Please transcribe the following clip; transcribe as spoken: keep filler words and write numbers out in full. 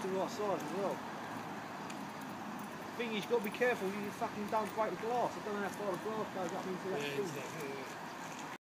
the right size as well. The thing is, you've got to be careful, you fucking don't break the glass. I don't know how far the glass goes up into that Yeah, thing. exactly, yeah.